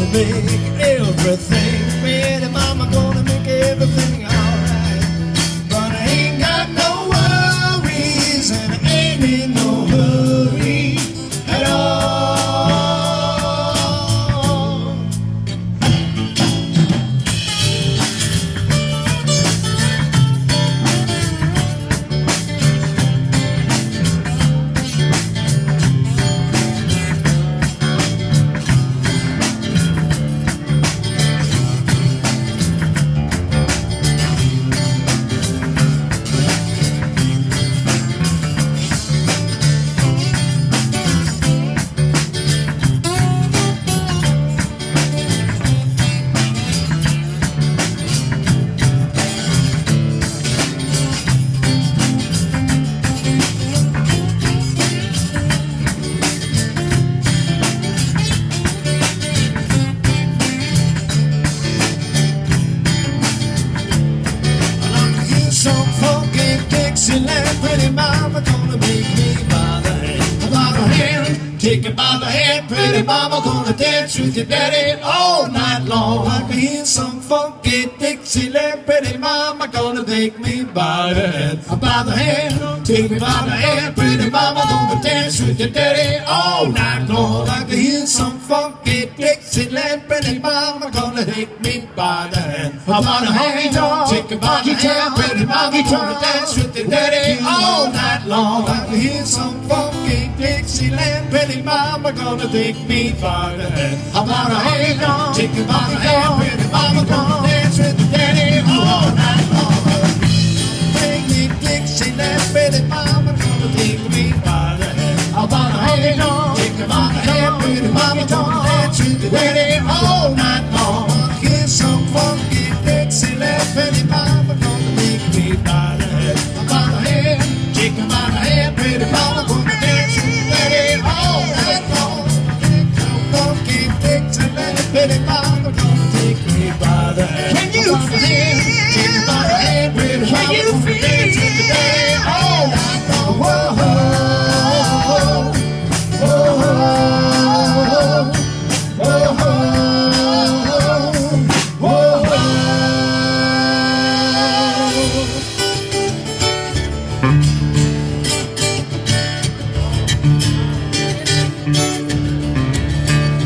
make everything. Pretty mama gonna make everything alright. But I ain't got no worries and I ain't in no hurry at all. Some funky Dixieland, pretty mama gonna make me by the hand. By the hand, take it by the hand. Pretty mama gonna dance with your daddy all night long. I can hear some funky Dixieland, pretty mama gonna take me by the hand. By the hand, take me by the hand. Pretty mama gonna dance with your daddy all night long. I can hear some funky Dixieland, pretty mama gonna take me by the hand. By the hand, take it by the hand. Pretty mama gonna dance with your daddy all night long. I can hear some funky Dixieland, pretty mama gonna take me by the hand. By the hand, take it by the hand. Pretty mama gonna dance with your daddy all night long. Take me Dixieland, pretty mama gonna take me by the hand. By the hand, take it by the hand. Pretty mama gonna dance with your daddy all night long. Hear some funky Dixieland, pretty mama gonna take me by the hand. By the hand, take me by the hand. Pretty mama gonna dance with your daddy all night long. Some funky Dixieland, pretty mama gonna take me by the hand. Can you feel? Take me by the hand, pretty mama gonna dance.